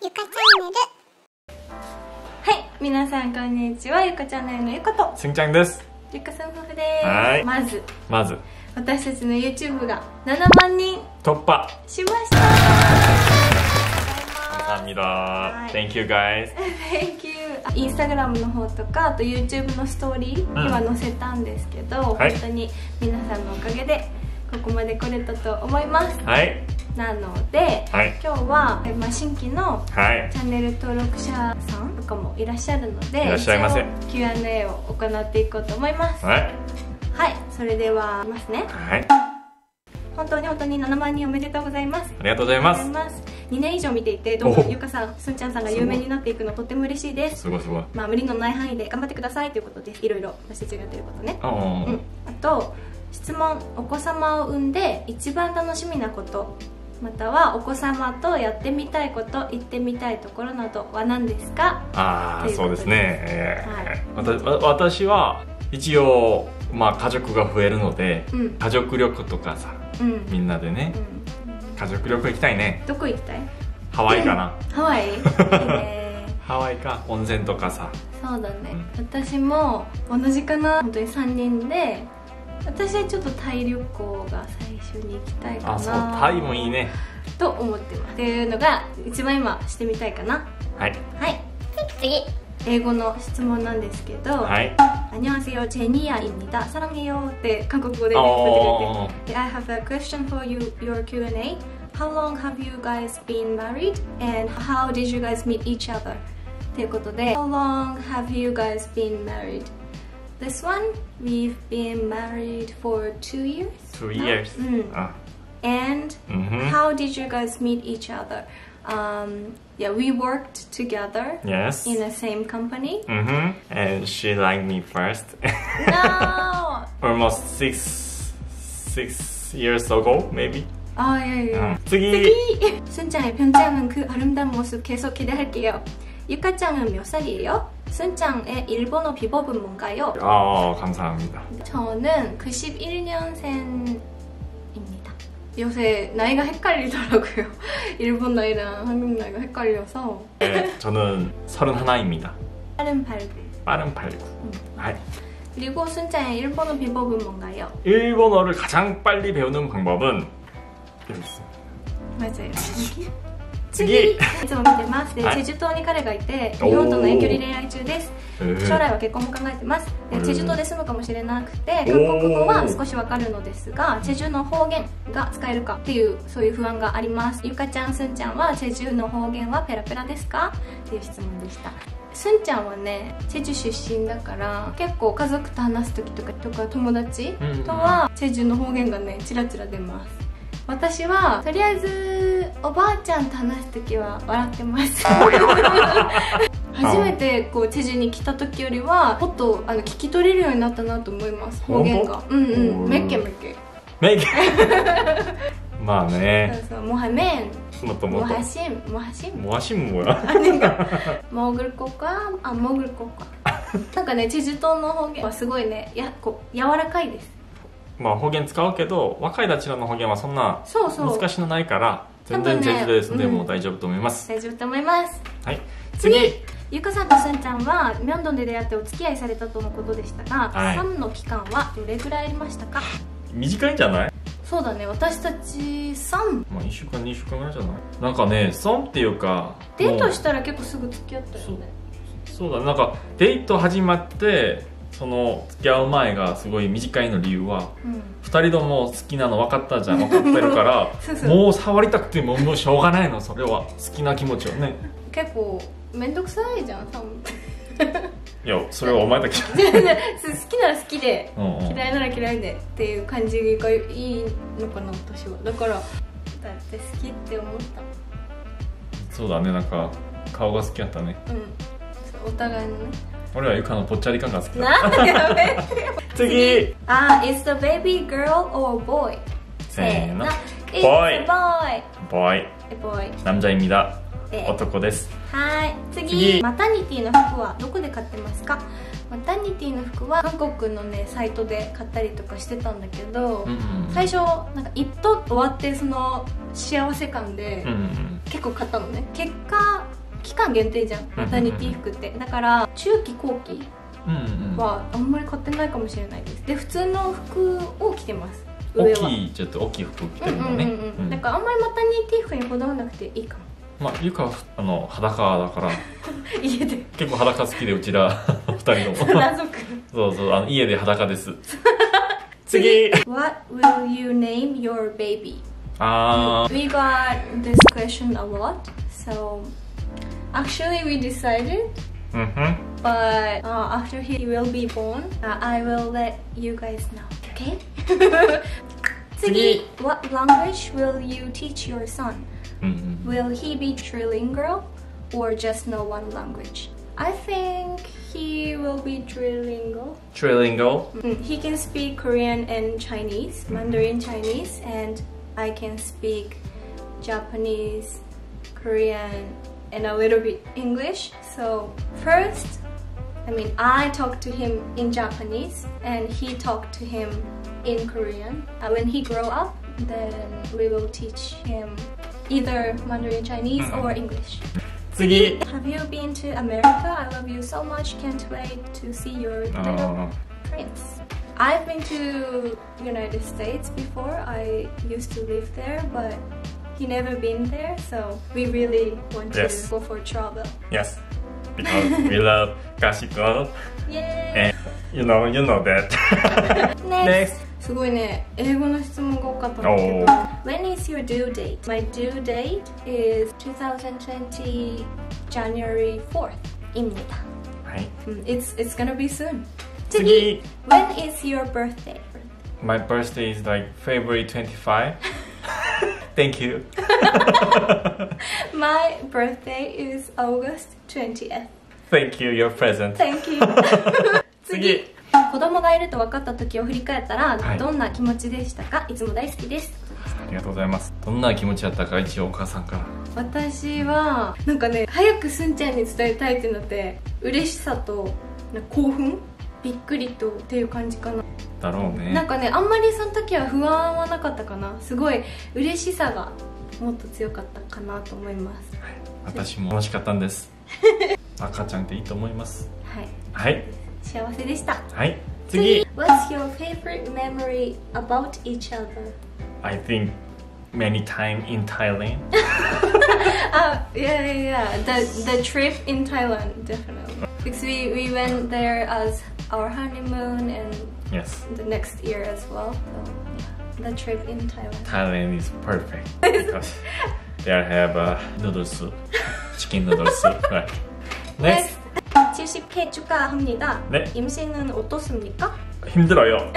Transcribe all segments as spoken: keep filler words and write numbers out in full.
ゆかチャンネル。はい、皆さんこんにちは。ゆかチャンネルのゆかとすんちゃんです。 ゆかさん夫婦です。 はい。 まずまず私たちの YouTube がななまんにん突破しました。 감사합니다。Thank you guys。 Thank you。インスタグラムの方とか、あと YouTube のストーリーには載せたんですけど、うん、本当に皆さんのおかげでここまで来れたと思います。 はい。 なので、はい、今日は、まあ、新規のチはい、 ャンネル登録者さんとかもいらっしゃるので、 いらっしゃいませ。 キューアンドエー を行っていこうと思います。 はい、 はい、それではいますね。 はい、 本当に本当にななまんにんおめでとうございます。 ありがとうございます。 にねん以上見ていて、どんどんゆかさん、すんちゃんさんが有名になっていくのとっても嬉しいです。 すごいすごい。 まあ無理のない範囲で頑張ってくださいということです。いろいろ私たちがやってることね。 うん、 あと質問、お子様を産んで一番楽しみなこと、またはお子様とやってみたいこと、行ってみたいところなどは何ですか？ ああ、そうですね、えーはい、私は一応、まあ、家族が増えるので、うん、家族旅行とかさ、うん、みんなでね、うん、家族旅行行きたいね。 どこ行きたい？ ハワイかな。 ハワイ、えー、 ハワイか、温泉とかさ。 そうだね、うん、私も同じかな。本当にさんにんで、私はちょっとタイ旅行が最初に行きたいかな。 あ、そう、タイもいいねと思ってます。っていうのが一番今してみたいかな。 はいはい、次英語の質問なんですけど、 はい、 안녕하세요 제니야입니다 사랑해요って韓国語で言ってくれて、I have a question for you, yourキューアンドエー. How long have you guys been married and how did you guys meet each other? ということで、 How long have you guys been married? This one, we've been married for two years. Two years. Mm. Uh. And mm-hmm. how did you guys meet each other? Um, yeah, we worked together. Yes. In the same company. Mm-hmm. And she liked me first. No. Almost six six years ago, maybe. 아, 예, 예. 응.次. 순짱의 변장은 그 아름다운 모습 계속 기대할게요. 유카짱은 몇 살이에요? 순짱의 일본어 비법은 뭔가요? 아, 감사합니다. 저는 구십일 년생입니다. 요새 나이가 헷갈리더라고요. 일본 나이랑 한국 나이가 헷갈려서. 네, 저는 서른하나입니다. 빠른 팔구. 빠른 팔구. 음. 네. 그리고 순짱의 일본어 비법은 뭔가요? 일본어를 가장 빨리 배우는 방법은 여기 있습니다. 맞아요. 여기? 次、いつも見てます。で、チェジュ島に彼がいて、日本との遠距離恋愛中です。将来は結婚も考えてます。で、チェジュ島で住むかもしれなくて、韓国語は少しわかるのですが、チェジュの方言が使えるかっていう、そういう不安があります。ゆかちゃん、すんちゃんはチェジュの方言はペラペラですか？っていう質問でした。すんちゃんはね、チェジュ出身だから結構家族と話す時とかとか友達とはチェジュの方言がね、チラチラ出ます。私はとりあえずおばあちゃんと話す時は笑ってます初めてこうチェジュに来た時よりはもっとあの聞き取れるようになったなと思います。方言がうんうんメッケメッケメッケまあね、 そうそうモハメンもっともっとモハシンモハシンモハシンもやモーグルコかあモーグルコかなんかねチェジュ島の方言はすごいねやこう柔らかいです。 まあ方言使うけど若いたちらの方言はそんな難しいのないから全然チェジュで住んでも大丈夫と思います。 大丈夫と思います。 はい、次、 ゆかさんとすんちゃんはミョンドンで出会ってお付き合いされたとのことでしたが、はい、サムの期間はどれくらいありましたか？ 短いんじゃない？ そうだね、私たちさん、 まあいっしゅうかんにしゅうかんぐらいじゃない？なんかね、さんっていうかデートしたら結構すぐ付き合ったよね。 そうだね、なんかデート始まってその付き合う前がすごい短いの理由は、うん、ふたりとも好きなの分かったじゃん、分かってるからそうそうもう触りたくてももうしょうがないの、それは好きな気持ちをね。結構面倒くさいじゃんサムいやそれはお前だけ好きなら好きで、うんうん、嫌いなら嫌いでっていう感じがいいのかな私は。だからだって好きって思った。 そうだね、なんか顔が好きやったね。 うん、お互いのね。 俺はゆかのぽっちゃり感が好きだ。 なんでやめ次。 あ、is the baby girl or boy? せーの。 boy。 boy。 boy。 남자입니다。男です。 はい。次。マタニティの服はどこで買ってますか？マタニティの服は韓国のねサイトで買ったりとかしてたんだけど、うんうん、最初なんか一頭終わってその幸せ感で、うんうん、結構買ったのね。結果間限定じゃん、マタニティ服って。だから中期後期はあんまり買ってないかもしれないです。で普通の服を着てます。 大きいちょっと大きい服着てるのね。 だからあんまりマタニティ服にこだわらなくていいかも。 まあゆかはあの裸だから家で結構裸好きで、うちらふたりともそうそう、あの家で裸です。次 What will you name your baby? あー We got this question a lot, so actually we decided, mm-hmm. but uh, after he will be born, uh, I will let you guys know, okay? 次 What language will you teach your son?Mm-hmm. Will he be trilingual or just know one language? I think he will be trilingual. Trilingual? Mm, he can speak Korean and Chinese, Mandarin Chinese, and I can speak Japanese, Korean, and a little bit English. So first, I mean, I talked to him in Japanese and he talked to him in Korean. Uh, when he grow up, then we will teach him either Mandarin Chinese or English. 次 Have you been to America? I love you so much. Can't wait to see your little prince. I've been to United States before. I used to live there, but he never been there, so we really want to yes. go for travel. Yes, because we love Gossip Girl. Yay! And you know, you know that. Next. Next. すごいね、英語の質問が多かったんだけど When is your due date? My due date is twenty twenty January fourth 입니다. はい、 It's, it's gonna be soon. 次 When is your birthday? My birthday is like February twenty-fifth. Thank you. My birthday is August twentieth. Thank you, your present. Thank you. 次子供がいると分かった時を振り返ったら、はい、どんな気持ちでしたか？いつも大好きです。 ありがとうございます。どんな気持ちだったか、一応お母さんから。 私はなんかね、早くすんちゃんに伝えたいってなって、嬉しさと興奮、びっくりとっていう感じかな。 だろうね。なんかね、あんまりその時は不安はなかったかな。すごい嬉しさがもっと強かったかなと思います。 はい、私も楽しかったんです。赤ちゃんっていいと思います。 はい。 はい。 幸せでした。 はい。次。 What's your favorite memory about each other? I think many time in Thailand. uh, yeah, yeah, yeah. The the trip in Thailand, definitely. Because we we went there as our honeymoon and yes, the next year as well. So yeah, the trip in Thailand. Thailand is perfect because there have uh, noodle soup, chicken noodle soup. Right. Next. 칠십 회 축하합니다. 네. 임신은 어떻습니까? 힘들어요.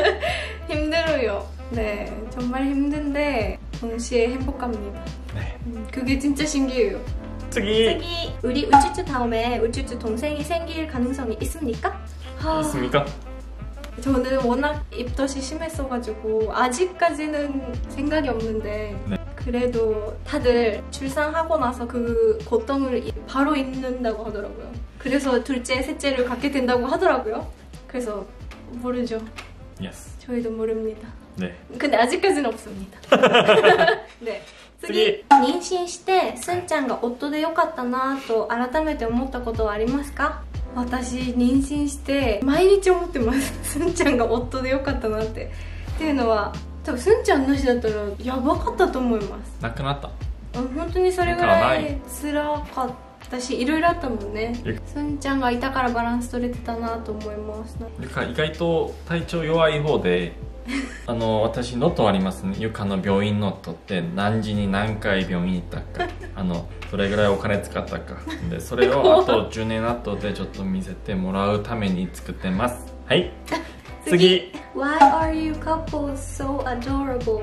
힘들어요. 네, 정말 힘든데 동시에 행복합니다. 네. 음, 그게 진짜 신기해요. 次. 次, 우리 우쭈쭈 다음에 우쭈쭈 동생이 생길 가능성이 있습니까? 있습니까? 저는 워낙 입덧이 심했어가지고 아직까지는 생각이 없는데 네. 그래도 다들 출산하고 나서 그 고통을 바로 잊는다고 하더라고요. 그래서 둘째, 셋째를 갖게 된다고 하더라고요. 그래서 모르죠. Yes. 저희도 모릅니다. 네. 근데 아직까지는 없습니다. 네. 次、妊娠してすんちゃんが夫でよかったなと改めて思ったことはありますか？私妊娠して毎日思ってます。すんちゃんが夫でよかったなって。っていうのは多分すんちゃんなしだったらやばかったと思います。 なくなった。 本当にそれぐらい辛かったし、いろいろあったもんね。すんちゃんがいたからバランス取れてたなと思います。 意外と体調弱い方であの私ノットありますね。ゆかの病院ノットって何時に何回病院行ったかあのどれぐらいお金使ったかで、それをあとじゅうねん後でちょっと見せてもらうために作ってます。はい、次。 Why are you couples so adorable?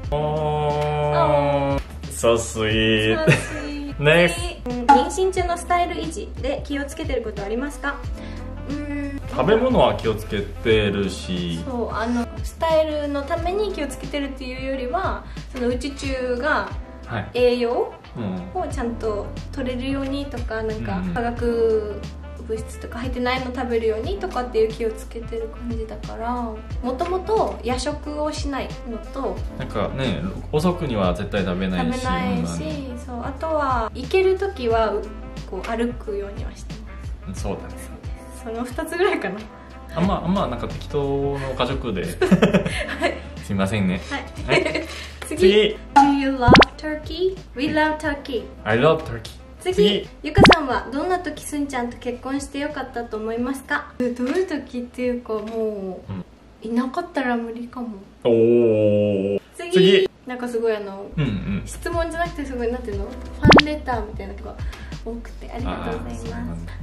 Oh, so sweet. So sweet. Next. 妊娠中のスタイル維持で気をつけてることありますか？うーん、 食べ物は気をつけてるし、 そう、あのスタイルのために気をつけてるっていうよりは、そのうち中が栄養をちゃんと取れるようにとか、なんか化学物質とか入ってないの食べるようにとかっていう気をつけてる感じだから、もともと夜食をしないのと、 なんかね、遅くには絶対食べないし、 食べないし、そう、あとは行ける時はこう歩くようにはしてます。 そうだね。 そのふたつぐらいかな。 あんまあんまなんか適当の家族で、はい、すみませんね。 はい、はい、次, 次 Do you love turkey? We love turkey. I love turkey. 次、ゆかさんはどんな時すんちゃんと結婚してよかったと思いますか？どういう時っていうか、もう、うん、いなかったら無理かも。おー、次、次なんかすごいあの、うんうん、質問じゃなくてすごいなんていうの、ファンレターみたいなのが多くてありがとうございます。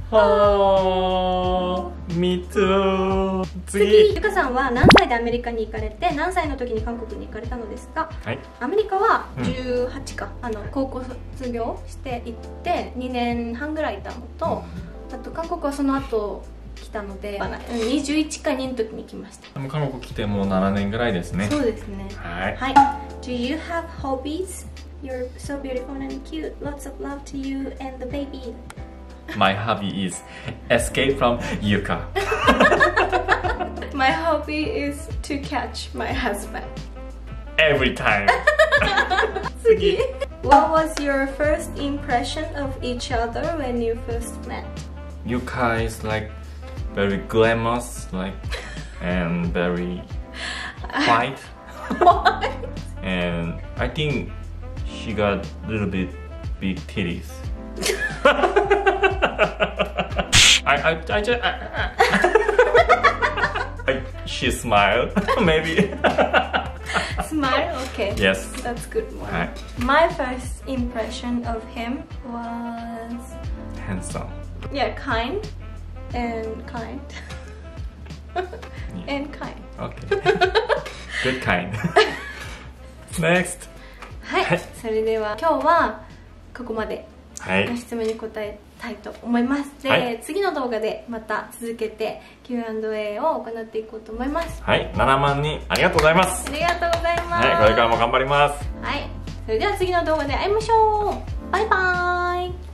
はー、me too。 次、ゆかさんは何歳でアメリカに行かれて、何歳の時に韓国に行かれたのですか？はい、アメリカはじゅうはちか、うん、あの高校卒業して行ってにねんはんぐらいいたのと、うん、あと韓国はその後来たのでにじゅういちかにの時に来ました。 韓国来てもうななねんぐらいですね。 そうですね。 はい、 はい、Do you have hobbies? You're so beautiful and cute. Lots of love to you and the baby. My hobby is escape from Yuka. My hobby is to catch my husband. Every time. 次 What was your first impression of each other when you first met? Yuka is like very glamorous, like, and very white. And I think she got a little bit big titties. I I I just I, I, she smiled maybe. Smile, okay. Yes, that's good one. Right. My first impression of him was handsome. Yeah, kind and kind and kind. Okay. Good kind. Next. はい、はい、それでは今日はここまでご質問に答えたいと思います。で、はい、次の動画でまた続けて キューアンドエー を行っていこうと思います。 はい、ななまんにんありがとうございます。 ありがとうございます。 はい、これからも頑張ります。 はい、それでは次の動画で会いましょう。バイバーイ。